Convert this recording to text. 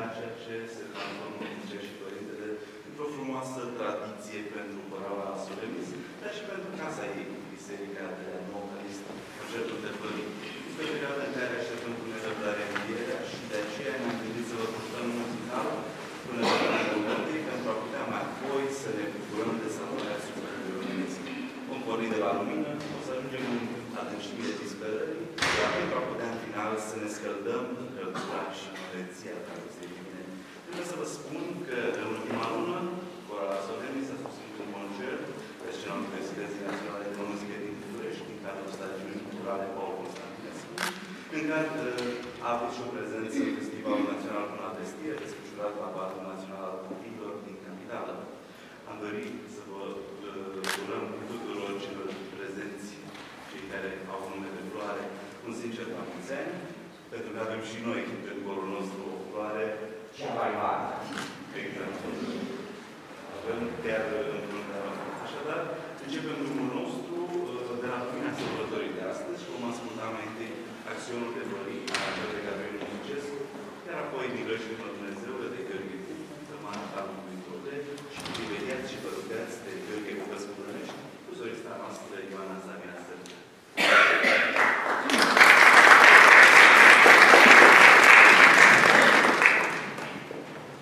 ceea ce se transformă, zice și Părintele, într-o frumoasă tradiție pentru Paraula Solemnis, dar și pentru casa ei, Biserica de la Mihalache, Concertul de Părinte. Este o perioadă în care așteptăm cu nerăbdare învierea și de aceea ne-am gândit să vă purtăm muzical până la Concerte, pentru a putea mai apoi să ne bucurăm de savoarea sufletului românesc. Vom porni de la lumină, o să ajungem în adâncimile disperării, iar pentru a putea în final să ne scăldăm în căldura și măreția dragostei divine. Trebuie să vă spun că în ultima lună, Paraula Solemnis a susținut un concert pe scena Universității Naționale de Muzică din București, din cadrul stagiunii culturale Paul Constantinescu, în care a avut și o prezență în Festivalul Național cu Navestire, desfășurat la Parcul Național al Copiilor din capitală. Am dorit să vă urăm tuturor celor prezenți, cei care au nume de floare, un sincer la mulți ani, pentru că avem și noi în corul nostru o floare cea mai mare. Exact.